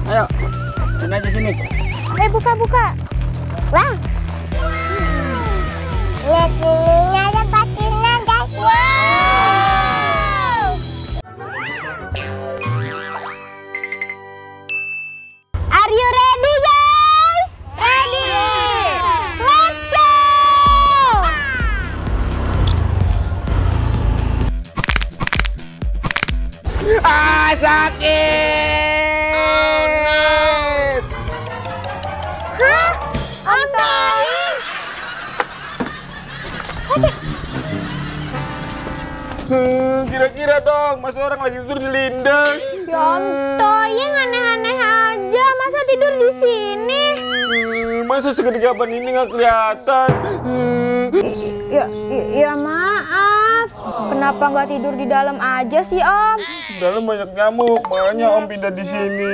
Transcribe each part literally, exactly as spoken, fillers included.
Ayo, sini aja sini. Eh, buka, buka. Wah. Lihat ini ada patinan, guys. Wow. Are you ready, guys? Ready. Let's go. Ah, sakit. Hah? Om Toing? Kira-kira dong, masa orang lagi tidur di lindas. Ya Om Toing aneh-aneh aja, masa tidur di sini? Masa segede gaban ini nggak kelihatan? Ya, ya, ya maaf. Kenapa nggak tidur di dalam aja sih Om? Di dalam banyak nyamuk, makanya Om pindah di sini.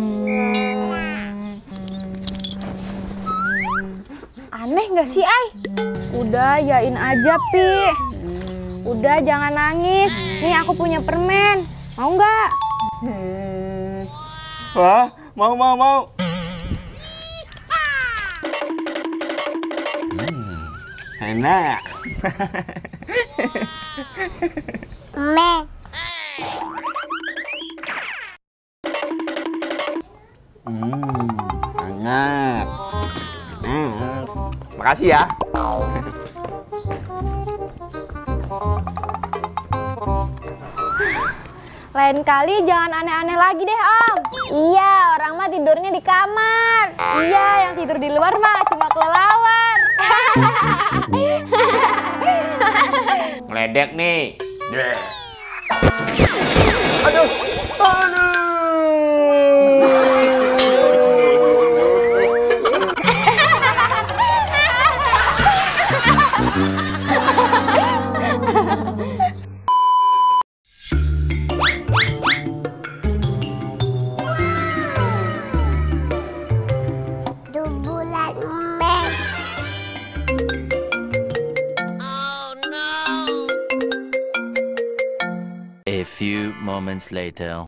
Aneh nggak sih, Ay? Udah, yain aja, Pi. Udah, jangan nangis. Nih, aku punya permen. Mau nggak? Hmm. Wah, mau, mau, mau. Hmm, enak. Meh. Hmm, enak. Hmm, makasih ya. Lain kali jangan aneh-aneh lagi deh, Om. Iya, orang mah tidurnya di kamar. Iya, yang tidur di luar mah cuma kelelawar. Ngeledek nih. Aduh, aduh. Bulan Mei. A few moments later.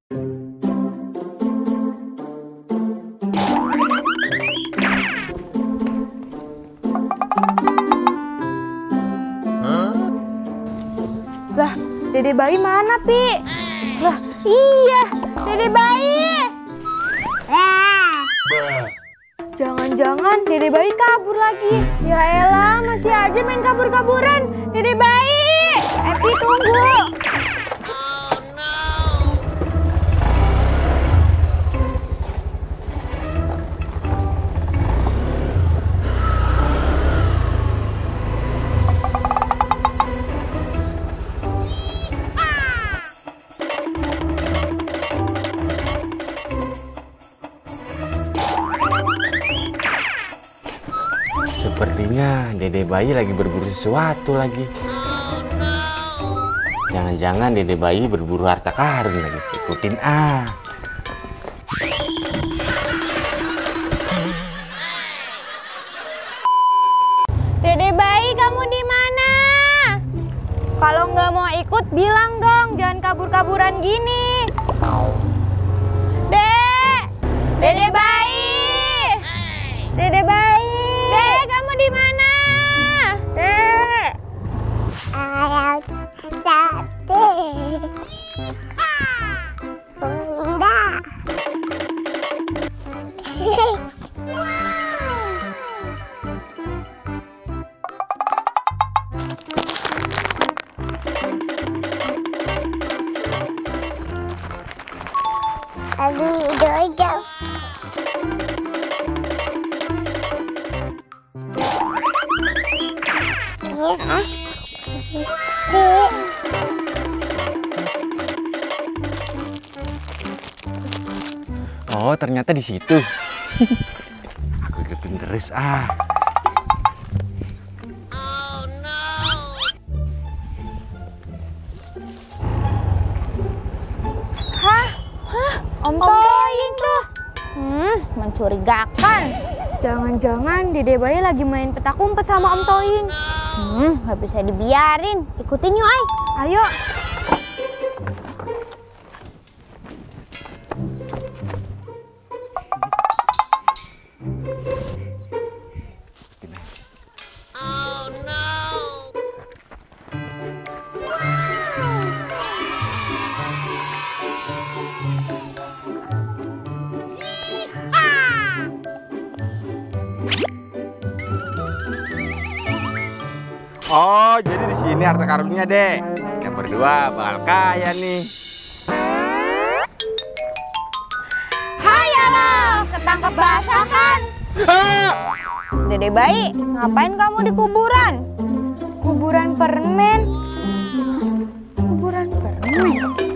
Lah, Dede bayi mana, Pi? Lah, iya, Dede bayi. Jangan-jangan Dede bayi kabur lagi. Ya elah, masih aja main kabur-kaburan. Dede bayi. Epi, tunggu. Sepertinya Dede bayi lagi berburu sesuatu lagi. Jangan-jangan Dede bayi berburu harta karun lagi. Ikutin ah. Dede bayi, kamu di mana? Kalau nggak mau ikut, bilang dong. Jangan kabur-kaburan gini. Dek, Dede bayi, Dede bayi. Dek, kamu di mana? Dek. Ayam sate. Bunda. Aduh, udah aja. Oh, ternyata di situ. Aku ikutin terus ah. Hah? Hah? Om Toing tuh. Hmm, mencurigakan. Jangan-jangan Dede bayi lagi main petak umpet sama Om Toing. Hmm, nggak bisa dibiarin. Ikutin yuk, Ay. Ayo. jadi di sini harta karunnya, Dek. Yang berdua bakal kaya nih. Hai lo, ketangkep basah kan? Ah! Dede bayi, ngapain kamu di kuburan? Kuburan permen. Kuburan permen.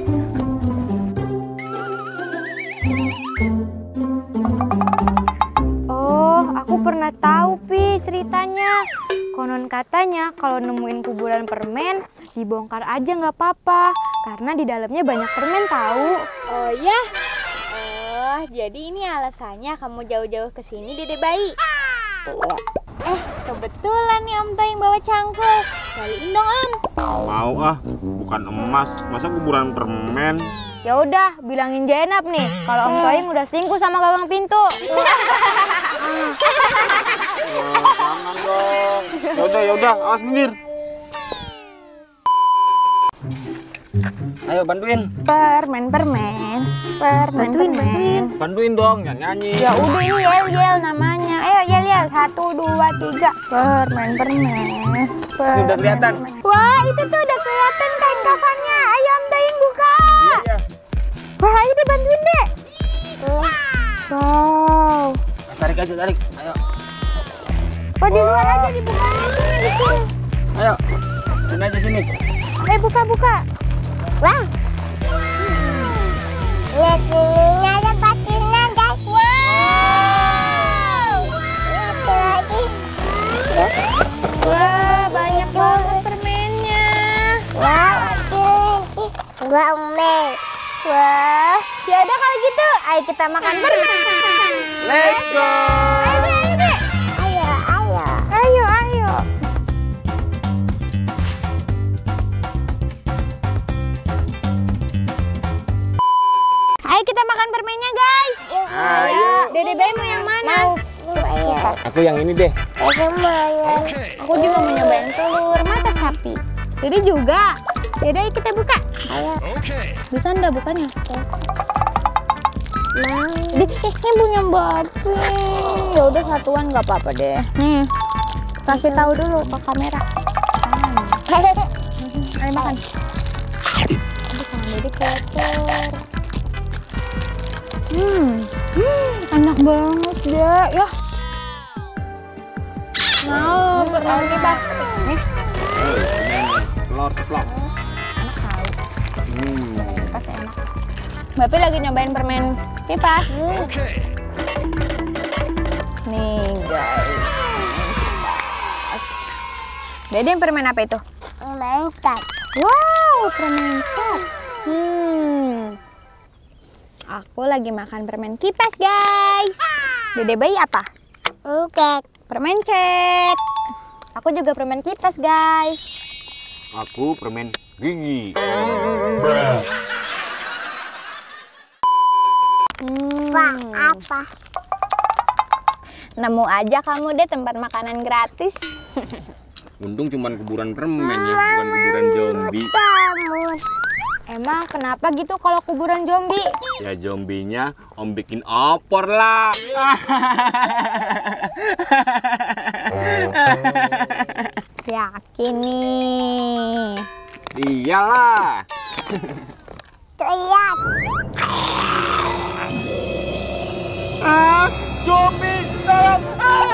Oh, aku pernah tahu, Pi, ceritanya. Konon katanya kalau nemuin kuburan permen, dibongkar aja nggak apa-apa, karena di dalamnya banyak permen tahu. Oh ya? Oh, jadi ini alasannya kamu jauh-jauh ke sini, Dede bayi. Eh, kebetulan nih Om Toying bawa cangkul. Kaliin dong, Om. Mau ah, bukan emas, masa kuburan permen? Ya udah, bilangin Jenap nih kalau Om Toying udah selingkuh sama gagang pintu. Oh, jangan dong. Yaudah, yaudah, awas minggir. Ayo bantuin. Permen, permen, permen, bantuin, bantuin. Bantuin dong, jangan nyanyi. Ya udah ini yel yel namanya. Ayo yel yel, satu dua tiga. Permen, permen. Ini udah kelihatan. Wah, itu tuh udah kelihatan kain kafannya. Ayo Om Toying buka. Iya, iya. Wah, ayo deh bantuin deh. Wow. Tarik aja, tarik. Ayo. Wah, di luar aja dibukanya sini di sini. Ayo. Sini aja sini. Eh buka buka. Wah. Lihat ininya ada pastinya guys. Wow. Lihat lagi. Wah, banyak banget permennya. Wah, lagi. Gua umel. Wah, ya udah kalau gitu, ayo kita makan permen. Let's go. Ayo, ayo, ayo. Ayo, ayo. Ayo, ayo. Ayo kita makan permennya, guys. Ayo. Dede bayi mau yang mana? Mau. Aku yang ini deh. Aku mau. Aku juga mau nyobain telur mata sapi. Dede juga. Yaudah, ayo kita buka. Ayo. Bisa ndak bukanya? Nah, ini punya Babi. Ya udah satuan nggak apa-apa deh. Nih, kasih tahu dulu ke kamera. Ayo makan. Aduh, tangan Dede kotor. Hmm, hmm, enak banget deh, ya. Mau permen kita? Nih, Telur ceplok. enak tahu. Hmm. Kipas enak. Bapak lagi nyobain permen kipas. Oke. Nih guys. Kipas. Dede permen apa itu? Permen cat. Wow, permen cat. Hmm. Aku lagi makan permen kipas guys. Dede bayi apa? Cat. Permen cat. Aku juga permen kipas guys. Aku permen gigi. Hmm. Wah, apa? Nemu aja kamu deh tempat makanan gratis. Untung cuman kuburan permen ya, bukan kuburan zombie. Emang kenapa gitu kalau kuburan zombie? Ya zombinya Om bikin opor lah. Yakin nih. Iyalah. Lihat. Ah, zombie, tolong. Ah!